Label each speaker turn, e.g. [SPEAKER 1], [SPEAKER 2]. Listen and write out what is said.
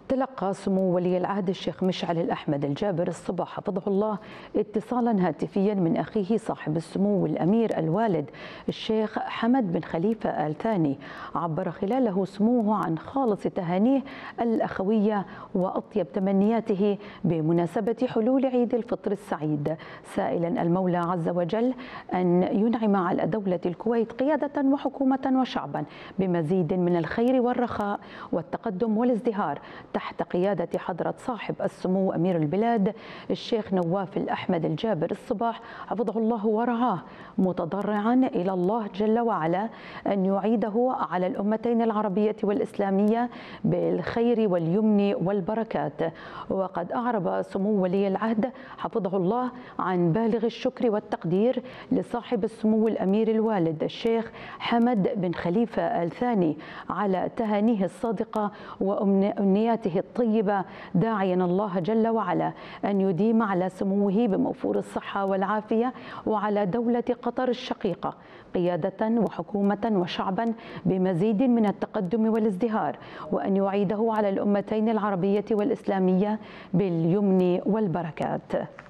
[SPEAKER 1] تلقى سمو ولي العهد الشيخ مشعل الأحمد الجابر الصباح حفظه الله اتصالا هاتفيا من أخيه صاحب السمو الأمير الوالد الشيخ حمد بن خليفة آل ثاني. عبر خلاله سموه عن خالص تهانيه الأخوية وأطيب تمنياته بمناسبة حلول عيد الفطر السعيد، سائلا المولى عز وجل أن ينعم على دولة الكويت قيادة وحكومة وشعبا بمزيد من الخير والرخاء والتقدم والازدهار تحت قيادة حضرة صاحب السمو أمير البلاد الشيخ نواف الأحمد الجابر الصباح حفظه الله ورعاه، متضرعا إلى الله جل وعلا أن يعيده على الأمتين العربية والإسلامية بالخير واليمن والبركات. وقد أعرب سمو ولي العهد حفظه الله عن بالغ الشكر والتقدير لصاحب السمو الأمير الوالد الشيخ حمد بن خليفة آل ثاني على تهانيه الصادقة وأمنياته الطيبة، داعيا الله جل وعلا أن يديم على سموه بموفور الصحة والعافية وعلى دولة قطر الشقيقة قيادة وحكومة وشعبا بمزيد من التقدم والازدهار، وأن يعيده على الأمتين العربية والإسلامية باليمن والبركات.